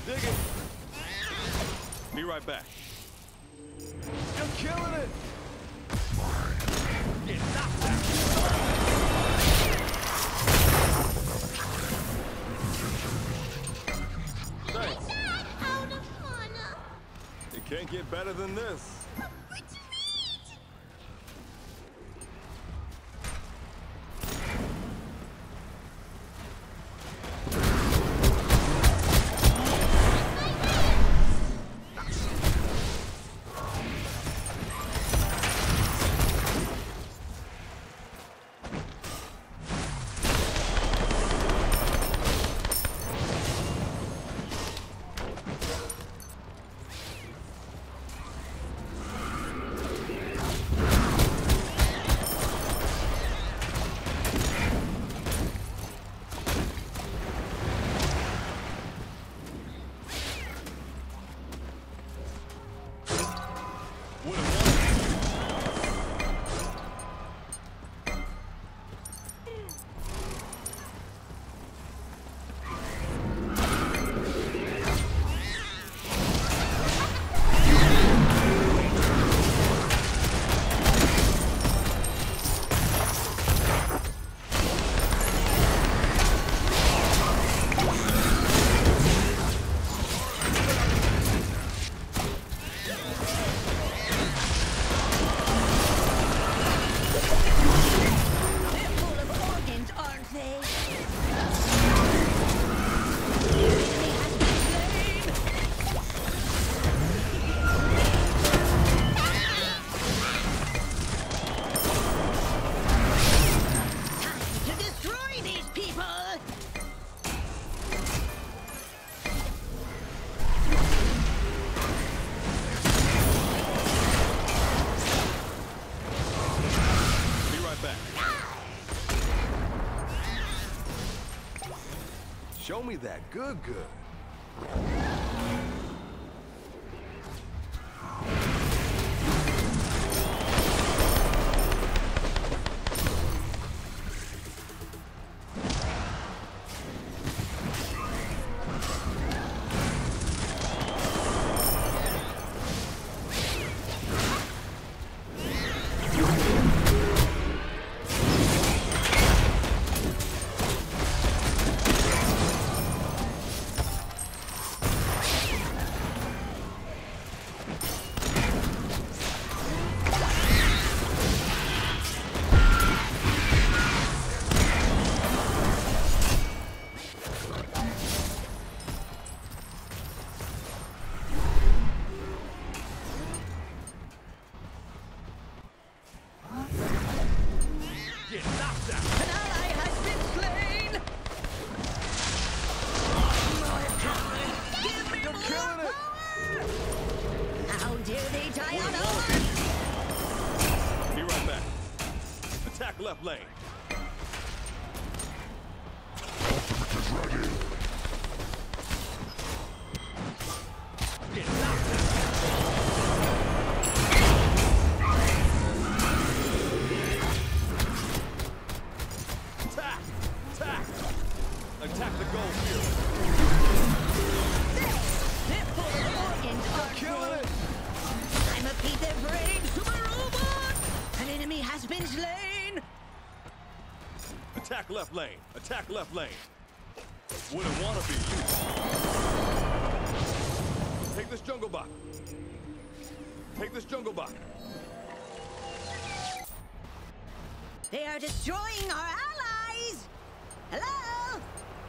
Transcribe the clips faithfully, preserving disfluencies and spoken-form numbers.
Dig it. Be right back. You're killing it. Get knocked out. Thanks. Out of fun. It can't get better than this. Show me that good good. Left lane. Get knocked out. Attack! Attack! Attack the gold field. They're full of organs, aren't Killing they? it! I'm a piece of brain super robot! An enemy has been slain! Attack left lane. Attack left lane. Wouldn't want to be you. Take this jungle bot. Take this jungle bot. They are destroying our allies! Hello?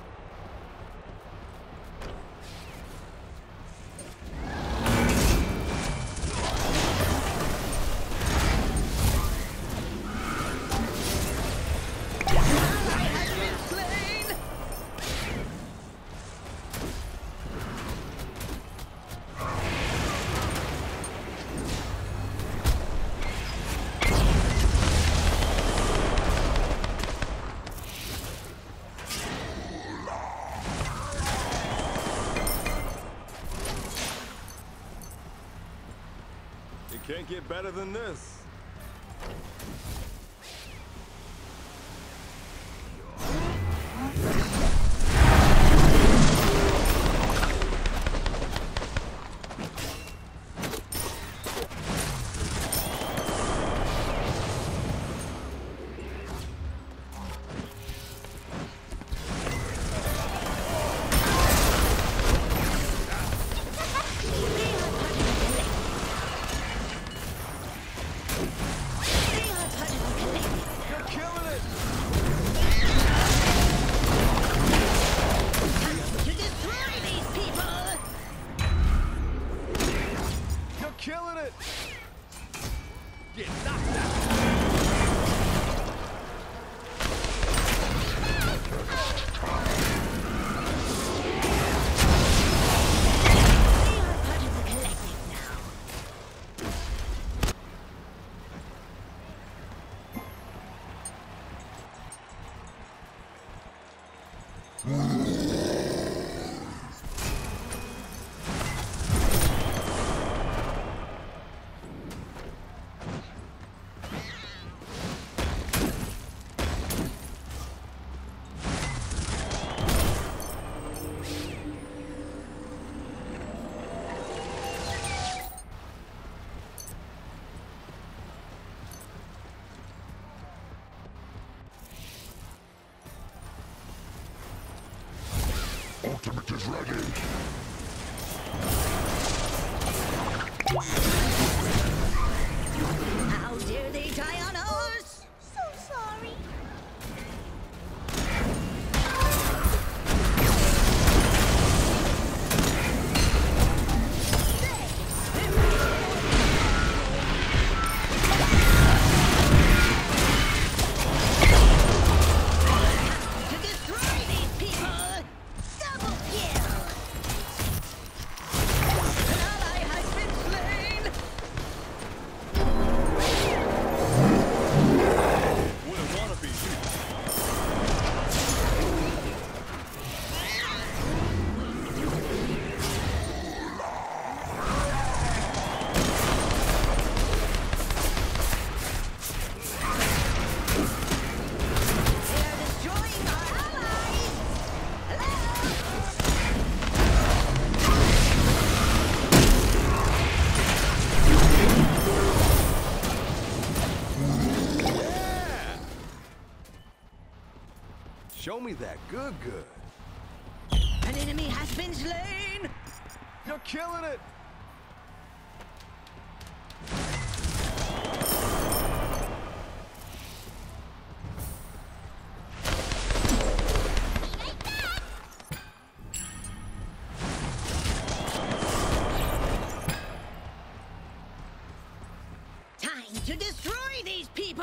Can't get better than this. Ultimate is ready. How dare they die on ours? So sorry. To destroy these people! Double kill! An ally has been slain! Wouldn't wanna be you. They are destroying our allies! Hello? Yeah! Show me that good good. An enemy has been slain! You're killing it! Time to destroy these people!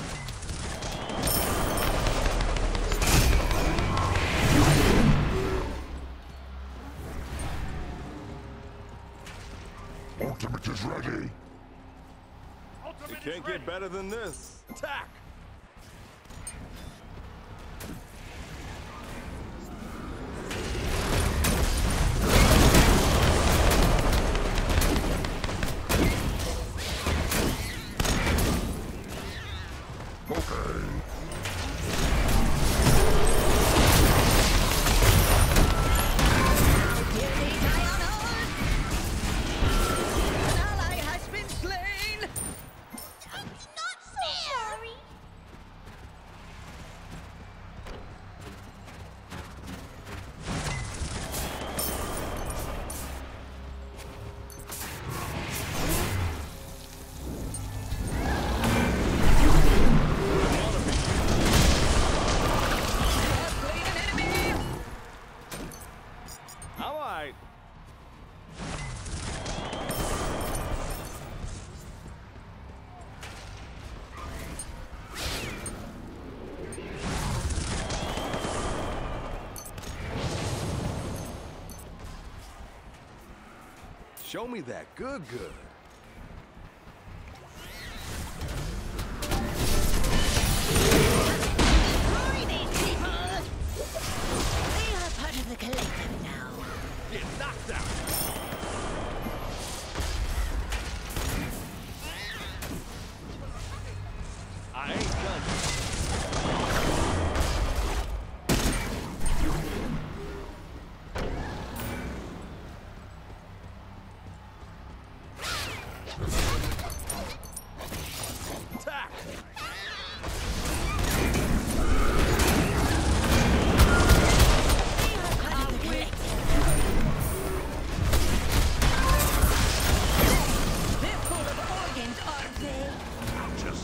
Ultimate is ready. It can't get better than this. Attack! Okay. Dare they die on ours? An ally has been slain! Not so sorry. Slain an enemy! All right. Show me that good good. Destroy these people! They are part of the collective now. Get knocked out. I ain't done. Attack! They are part of the collective. They're full of organs, aren't they? Just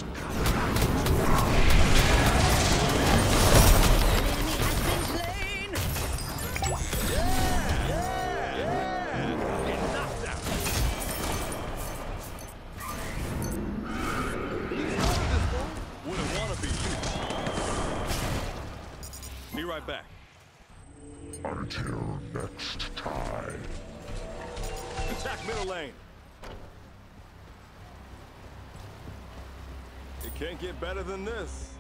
An enemy has been slain! Yeah! Get knocked out. Wouldn't wanna be you. Be right back. until next time. Attack middle lane. It can't get better than this.